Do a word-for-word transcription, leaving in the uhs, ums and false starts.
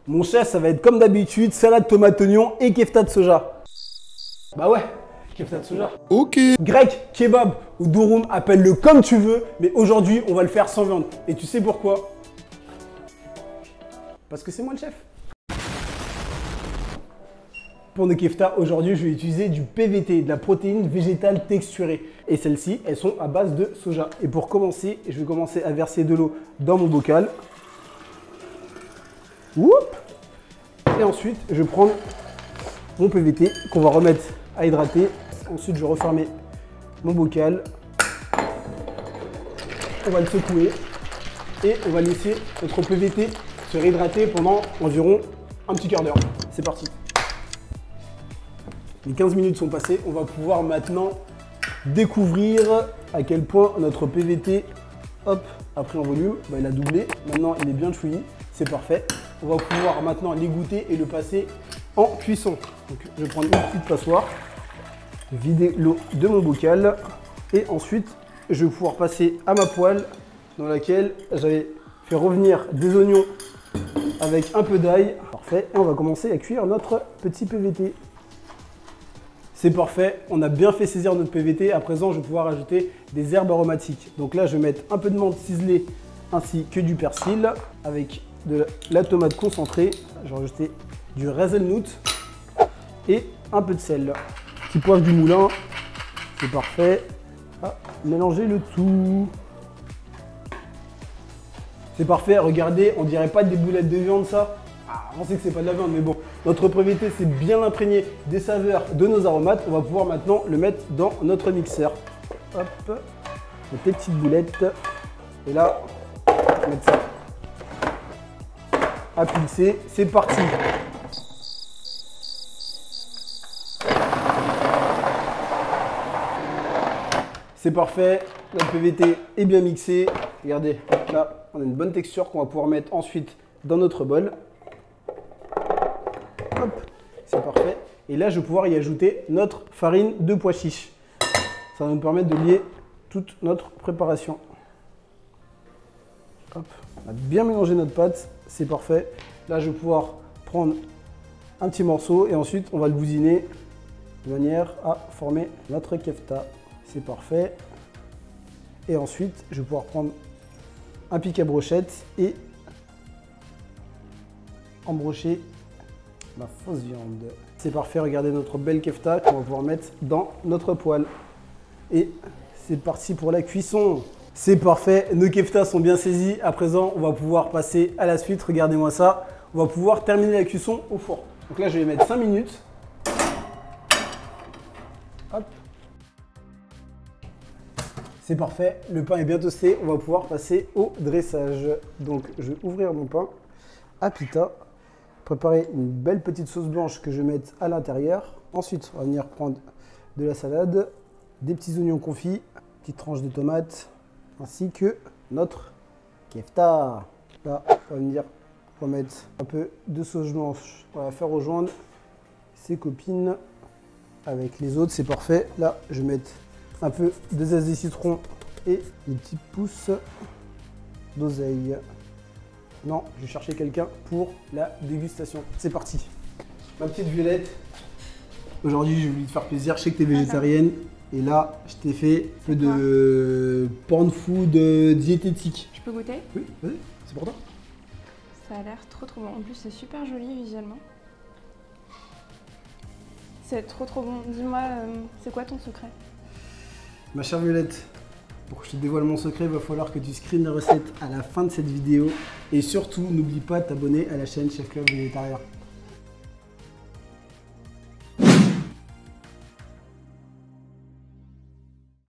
Mon chef, ça va être comme d'habitude, salade tomate oignon et kefta de soja. Bah ouais, kefta de soja. Ok. Grec, kebab ou durum, appelle-le comme tu veux, mais aujourd'hui, on va le faire sans viande. Et tu sais pourquoi? Parce que c'est moi le chef. Pour nos kefta, aujourd'hui, je vais utiliser du P V T, de la protéine végétale texturée. Et celles-ci, elles sont à base de soja. Et pour commencer, je vais commencer à verser de l'eau dans mon bocal. Oup. Et ensuite, je vais prendre mon P V T qu'on va remettre à hydrater. Ensuite, je vais refermer mon bocal. On va le secouer et on va laisser notre P V T se réhydrater pendant environ un petit quart d'heure. C'est parti. Les quinze minutes sont passées. On va pouvoir maintenant découvrir à quel point notre P V T hop, a pris en volume. Bah, il a doublé. Maintenant, il est bien chouillis. C'est parfait. On va pouvoir maintenant l'égoutter et le passer en cuisson. Donc, je vais prendre une petite passoire, vider l'eau de mon bocal et ensuite, je vais pouvoir passer à ma poêle dans laquelle j'avais fait revenir des oignons avec un peu d'ail. Parfait. Et on va commencer à cuire notre petit P V T. C'est parfait. On a bien fait saisir notre P V T. À présent, je vais pouvoir ajouter des herbes aromatiques. Donc là, je vais mettre un peu de menthe ciselée ainsi que du persil avec de la tomate concentrée. Je vais rajouter du hazelnut et un peu de sel. Petit poivre du moulin. C'est parfait. Ah, mélanger le tout. C'est parfait, regardez, on dirait pas des boulettes de viande ça. Ah, on sait que c'est pas de la viande, mais bon. Notre P V T s'est bien imprégné des saveurs de nos aromates. On va pouvoir maintenant le mettre dans notre mixeur. Hop, notre petite boulette. Et là, on va mettre ça à pulser. C'est parti. C'est parfait, notre P V T est bien mixé. Regardez, là, on a une bonne texture qu'on va pouvoir mettre ensuite dans notre bol. Hop, c'est parfait. Et là, je vais pouvoir y ajouter notre farine de pois chiches. Ça va nous permettre de lier toute notre préparation. Hop, on a bien mélangé notre pâte, c'est parfait. Là, je vais pouvoir prendre un petit morceau et ensuite, on va le bousiner de manière à former notre kefta. C'est parfait. Et ensuite, je vais pouvoir prendre un pic à brochette et embrocher ma fausse viande. C'est parfait, regardez notre belle kefta qu'on va pouvoir mettre dans notre poêle. Et c'est parti pour la cuisson. C'est parfait, nos keftas sont bien saisis. À présent, on va pouvoir passer à la suite. Regardez-moi ça. On va pouvoir terminer la cuisson au four. Donc là, je vais mettre cinq minutes. Hop. C'est parfait, le pain est bien toasté, on va pouvoir passer au dressage. Donc je vais ouvrir mon pain à pita, préparer une belle petite sauce blanche que je vais mettre à l'intérieur. Ensuite, on va venir prendre de la salade, des petits oignons confits, petites tranches de tomates, ainsi que notre kefta. Là, on va venir remettre un peu de sauce blanche. On va faire rejoindre ses copines avec les autres, c'est parfait. Là, je vais mettre un peu de zeste de citron et des petites pousses d'oseille. Non, je vais chercher quelqu'un pour la dégustation. C'est parti. Ma petite Violette, aujourd'hui j'ai voulu te faire plaisir, je sais que tu es végétarienne et là je t'ai fait un peu de porn food diététique. Je peux goûter? Oui, vas-y, c'est pour toi. Ça a l'air trop trop bon, en plus c'est super joli visuellement. C'est trop trop bon. Dis-moi, euh, c'est quoi ton secret? Ma chère Violette, pour que je te dévoile mon secret, il va falloir que tu screens la recette à la fin de cette vidéo. Et surtout, n'oublie pas de t'abonner à la chaîne Chef Club Végétarien.